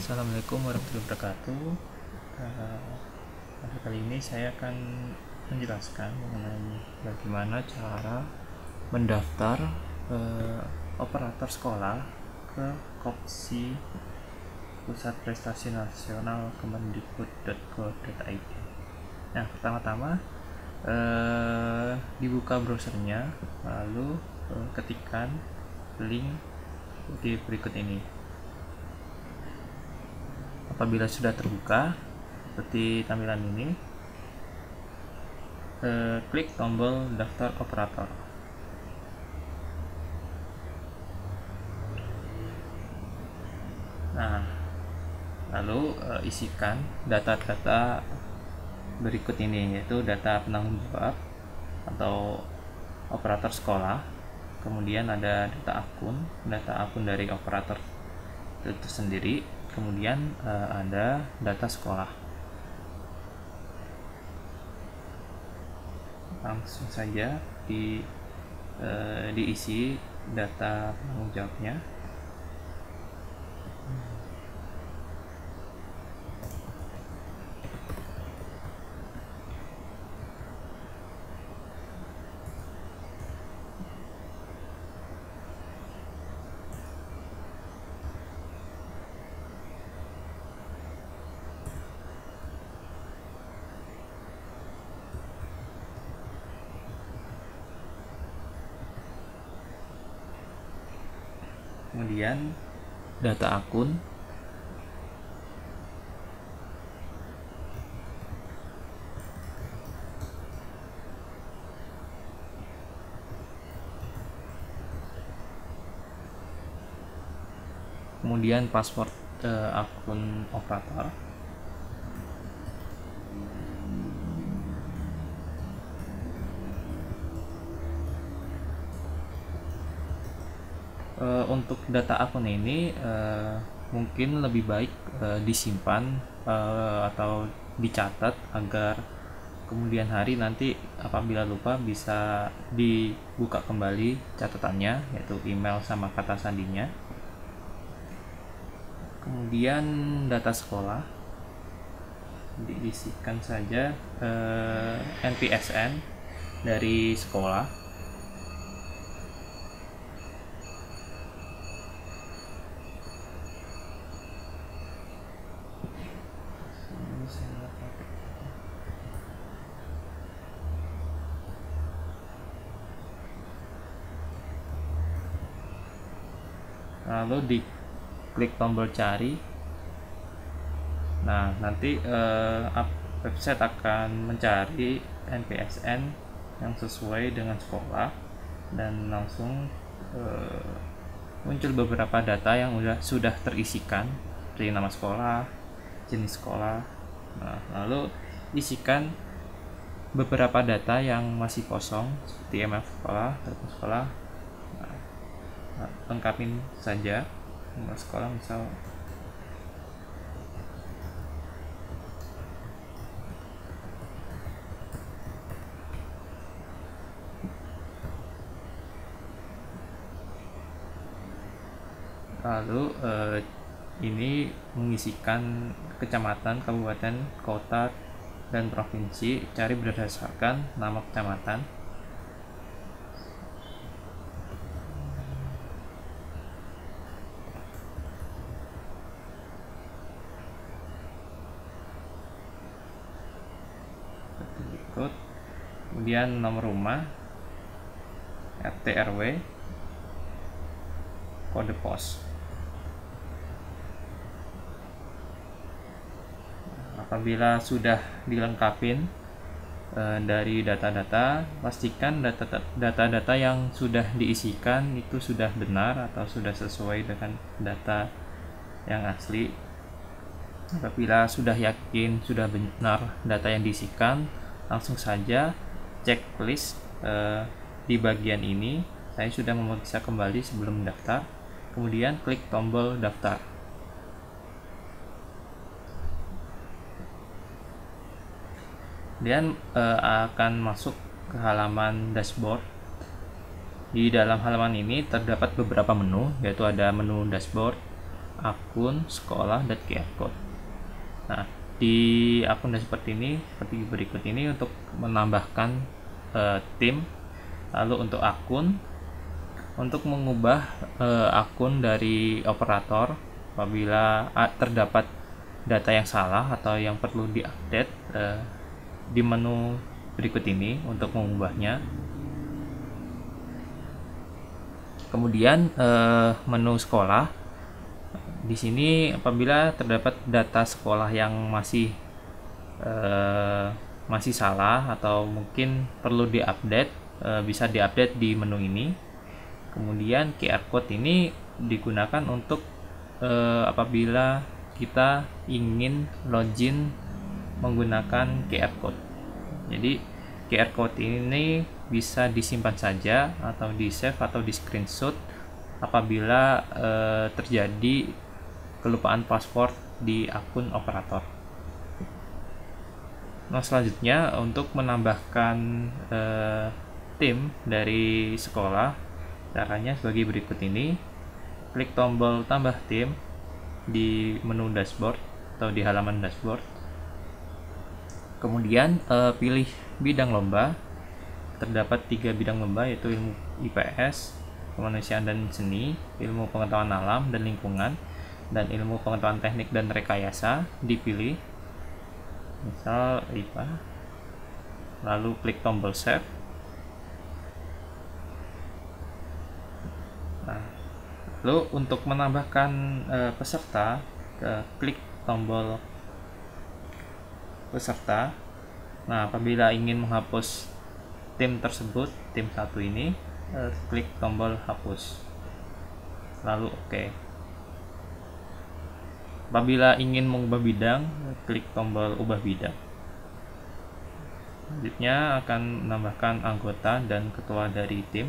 Assalamualaikum warahmatullahi wabarakatuh. Pada kali ini saya akan menjelaskan mengenai bagaimana cara mendaftar operator sekolah ke Kopsi Pusat Prestasi Nasional Kemendikbud.go.id. Nah, pertama-tama dibuka browsernya, lalu ketikkan link di berikut ini. Apabila sudah terbuka seperti tampilan ini, klik tombol daftar operator. Nah, lalu isikan data-data berikut ini, yaitu data penanggung jawab atau operator sekolah, kemudian ada data akun dari operator itu sendiri, kemudian ada data sekolah. Langsung saja diisi data penanggung jawabnya. Kemudian data akun, kemudian password akun operator, untuk data akun ini mungkin lebih baik disimpan atau dicatat agar kemudian hari nanti apabila lupa bisa dibuka kembali catatannya, yaitu email sama kata sandinya. Kemudian data sekolah diisikan saja NPSN dari sekolah, lalu diklik tombol cari. Nah, nanti website akan mencari NPSN yang sesuai dengan sekolah dan langsung muncul beberapa data yang sudah terisikan, seperti nama sekolah, jenis sekolah. Nah, lalu isikan beberapa data yang masih kosong seperti email sekolah, telepon sekolah. Lengkapin saja nomor sekolah misal. Lalu ini mengisikan kecamatan, kabupaten, kota, dan provinsi. Cari berdasarkan nama kecamatan. Berikut, kemudian nomor rumah, RT RW, kode pos. Apabila sudah dilengkapin dari data-data, pastikan data-data yang sudah diisikan itu sudah benar atau sudah sesuai dengan data yang asli. Apabila sudah yakin sudah benar data yang diisikan, langsung saja checklist di bagian ini. Saya sudah memeriksa kembali sebelum mendaftar, kemudian klik tombol daftar. Kemudian akan masuk ke halaman dashboard. Di dalam halaman ini terdapat beberapa menu, yaitu ada menu dashboard, akun, sekolah, dan QR code. Nah, di akun dashboard ini seperti berikut ini untuk menambahkan tim. Lalu untuk akun, untuk mengubah akun dari operator apabila terdapat data yang salah atau yang perlu diupdate, di menu berikut ini untuk mengubahnya. Kemudian menu sekolah, di sini apabila terdapat data sekolah yang masih salah atau mungkin perlu diupdate, bisa diupdate di menu ini. Kemudian QR code ini digunakan untuk apabila kita ingin login menggunakan QR code. Jadi QR code ini bisa disimpan saja atau di save atau di screenshot apabila terjadi kelupaan password di akun operator. Nah, selanjutnya untuk menambahkan tim dari sekolah, caranya sebagai berikut ini. Klik tombol tambah tim di menu dashboard atau di halaman dashboard. Kemudian pilih bidang lomba. Terdapat 3 bidang lomba, yaitu ilmu IPS, kemanusiaan dan seni, ilmu pengetahuan alam dan lingkungan, dan ilmu pengetahuan teknik dan rekayasa. Dipilih misal IPA, lalu klik tombol save. Nah, lalu untuk menambahkan peserta, klik tombol peserta. Nah, apabila ingin menghapus tim tersebut, tim 1 ini, klik tombol hapus, lalu OK. Apabila ingin mengubah bidang, klik tombol ubah bidang. Selanjutnya akan menambahkan anggota dan ketua dari tim.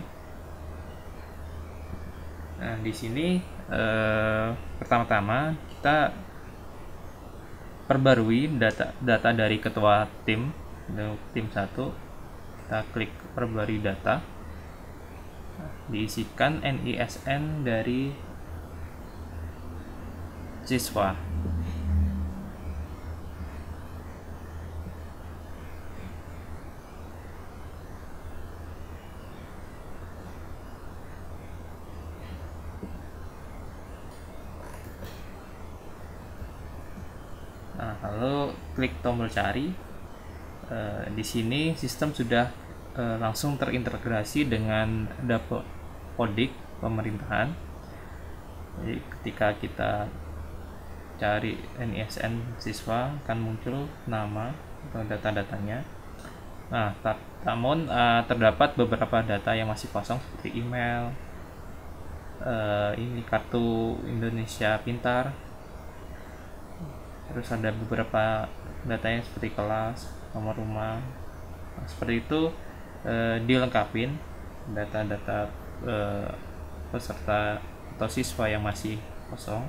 Nah, di sini pertama-tama kita perbarui data dari ketua tim 1. Kita klik perbarui data. Diisikan NISN dari siswa. Nah, lalu klik tombol cari. Di sini sistem sudah langsung terintegrasi dengan Dapodik pemerintahan. Jadi ketika kita cari NISN siswa akan muncul nama atau data-datanya. Nah, namun terdapat beberapa data yang masih kosong seperti email, ini kartu Indonesia Pintar. Terus ada beberapa datanya seperti kelas, nomor rumah. Nah, seperti itu dilengkapin data-data peserta atau siswa yang masih kosong.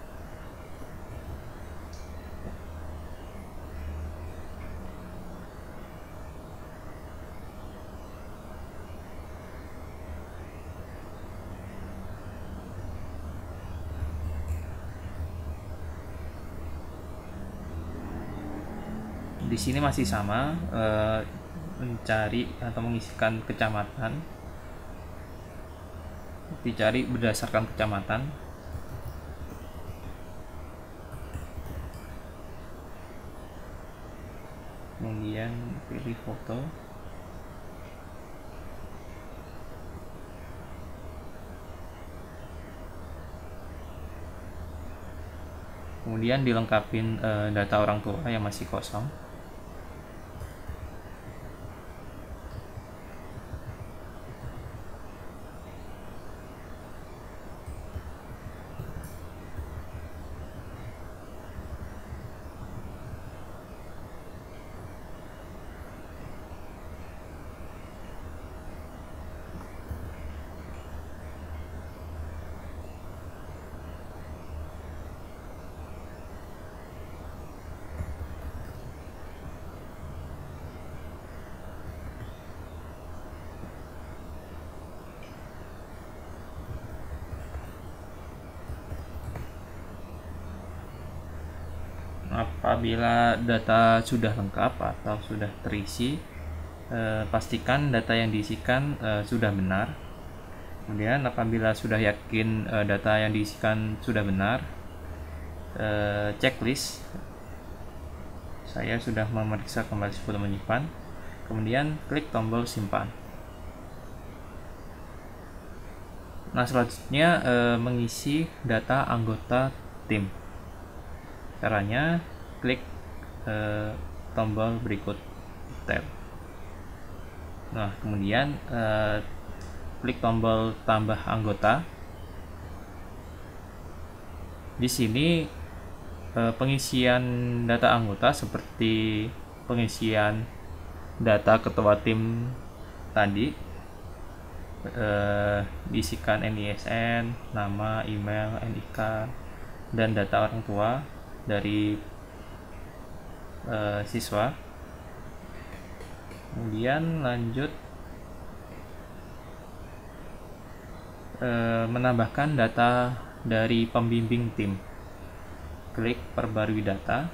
Di sini masih sama, mencari atau mengisikan kecamatan, dicari berdasarkan kecamatan. Kemudian pilih foto. Kemudian dilengkapin data orang tua yang masih kosong. Apabila data sudah lengkap atau sudah terisi, pastikan data yang diisikan sudah benar. Kemudian apabila sudah yakin data yang diisikan sudah benar, checklist. Saya sudah memeriksa kembali sebelum menyimpan. Kemudian klik tombol simpan. Nah, selanjutnya mengisi data anggota tim. Caranya klik tombol berikut tab. Nah, kemudian klik tombol tambah anggota. Di sini pengisian data anggota seperti pengisian data ketua tim tadi, diisikan NISN, nama, email, NIK, dan data orang tua dari siswa. Kemudian lanjut menambahkan data dari pembimbing tim. Klik perbarui data.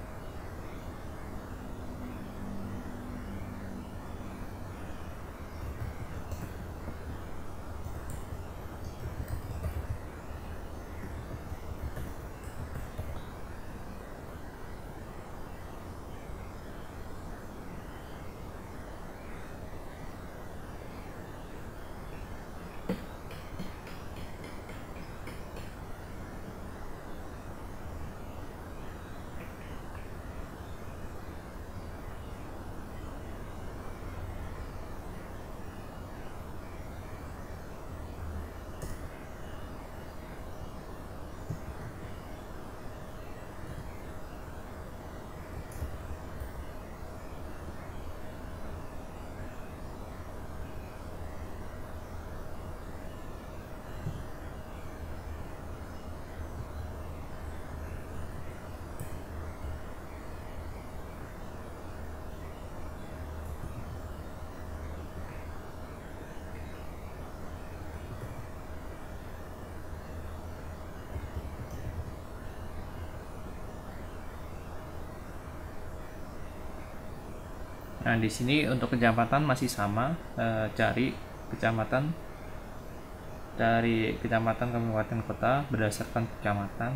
Nah, di sini untuk kecamatan masih sama, cari kecamatan dari kecamatan, kabupaten, kota berdasarkan kecamatan.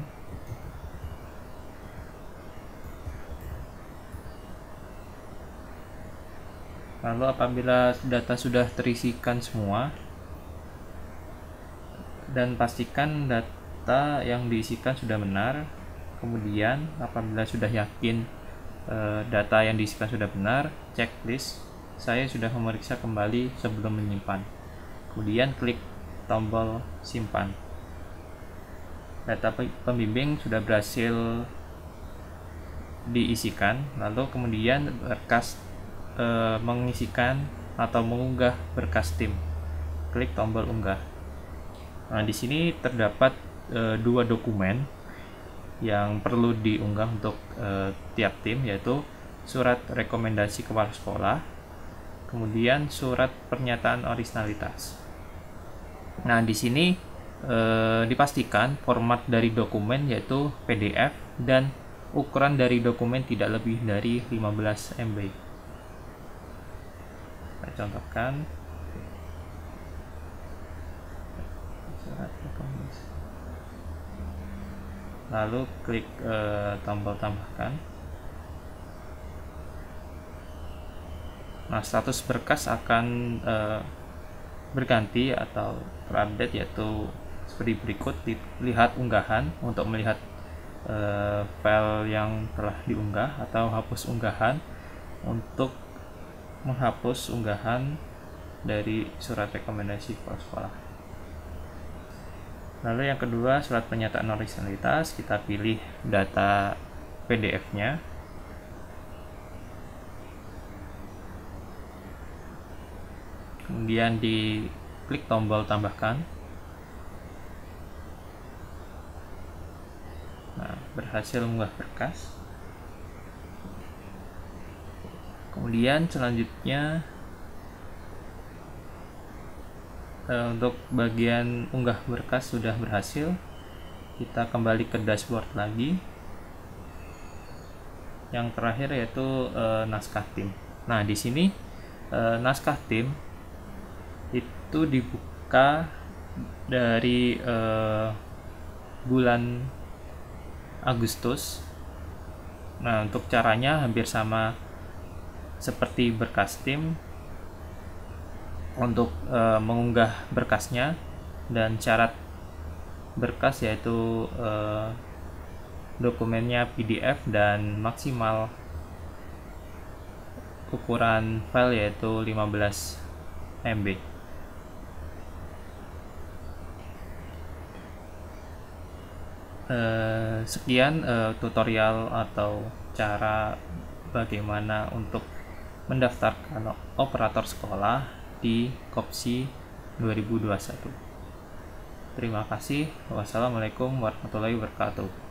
Lalu apabila data sudah terisikan semua, dan pastikan data yang diisikan sudah benar. Kemudian apabila sudah yakin data yang diisikan sudah benar, checklist. Saya sudah memeriksa kembali sebelum menyimpan. Kemudian klik tombol simpan. Data pembimbing sudah berhasil diisikan. Lalu kemudian berkas mengisikan atau mengunggah berkas tim. Klik tombol unggah. Nah, di sini terdapat dua dokumen yang perlu diunggah untuk tiap tim, yaitu surat rekomendasi kepala sekolah, kemudian surat pernyataan originalitas. Nah, di sini dipastikan format dari dokumen yaitu PDF dan ukuran dari dokumen tidak lebih dari 15 MB. Saya contohkan. Lalu klik tombol tambahkan. Nah, status berkas akan berganti atau terupdate, yaitu seperti berikut. Lihat unggahan untuk melihat file yang telah diunggah, atau hapus unggahan untuk menghapus unggahan dari surat rekomendasi kepala sekolah. Lalu yang kedua, surat pernyataan originalitas. Kita pilih data PDF-nya. Kemudian diklik tombol tambahkan. Nah, berhasil mengunggah berkas. Kemudian selanjutnya untuk bagian unggah berkas sudah berhasil. Kita kembali ke dashboard lagi. yang terakhir yaitu naskah tim. Nah, di sini naskah tim itu dibuka dari bulan Agustus. Nah, untuk caranya hampir sama seperti berkas tim. Untuk mengunggah berkasnya dan syarat berkas yaitu dokumennya PDF dan maksimal ukuran file yaitu 15 MB. Sekian tutorial atau cara bagaimana untuk mendaftarkan operator sekolah di Kopsi 2021. Terima kasih. Wassalamualaikum warahmatullahi wabarakatuh.